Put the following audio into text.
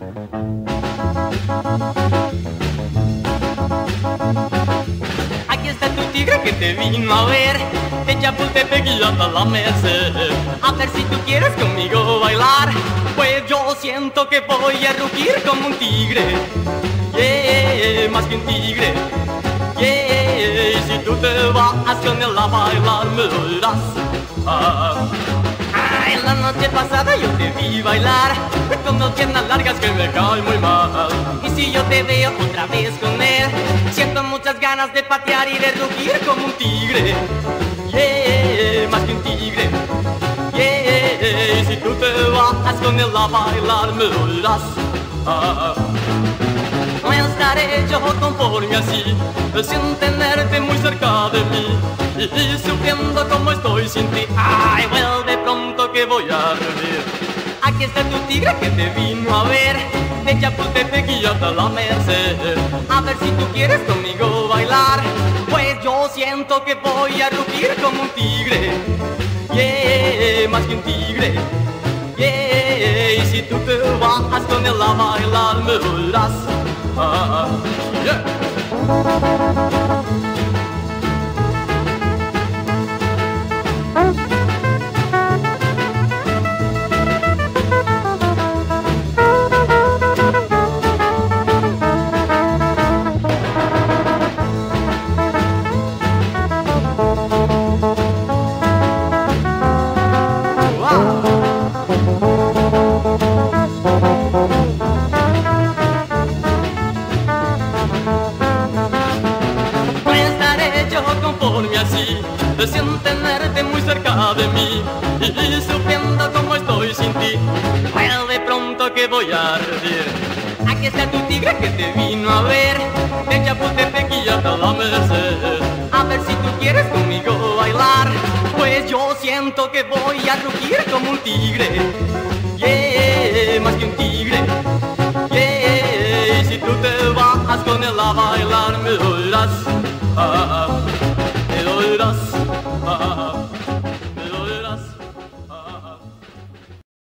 Aquí está tu tigre que te vino a ver, de Chapultepec y hasta la Merced. A ver si tú quieres conmigo bailar, pues yo siento que voy a rugir como un tigre. Yeah, más que un tigre. Yeah, y si tú te vas con él a bailar me oirás. En la noche pasada yo te vi bailar con dos piernas largas que me caen muy mal. Y si yo te veo otra vez con él, siento muchas ganas de patear y de rugir como un tigre. Yeah, más que un tigre. Yeah, y si tú te vas con él a bailar me oirás. No estaré yo conforme así, sin tenerte muy cerca de mí y sufriendo como estoy sin ti. Ay, vuelve pronto que voy a revivir. Aquí está tu tigre que te vino a ver, de Chapultepec y hasta la Merced. A ver si tú quieres conmigo bailar, pues yo siento que voy a rugir como un tigre. Yeah, más que un tigre. Yeah, y si tú te vas con él a bailar me oirás. Yeah. Conforme así, sin tenerte muy cerca de mí y sufriendo como estoy sin ti. Vuelve pronto que voy a arder. Aquí está tu tigre que te vino a ver, de Chapultepec y hasta la Merced. A ver si tú quieres conmigo bailar, pues yo siento que voy a rugir como un tigre.